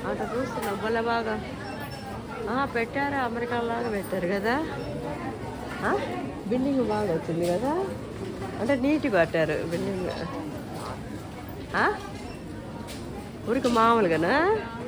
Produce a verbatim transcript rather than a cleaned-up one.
అట్లా చూస్తున్నాం భలే బాగా పెట్టారు. అమెరికా లాగా పెట్టారు కదా. బిల్డింగ్ బాగా వచ్చింది కదా. అంటే నీట్గా కట్టారు బిల్డింగ్. ఊరికి మామూలుగానా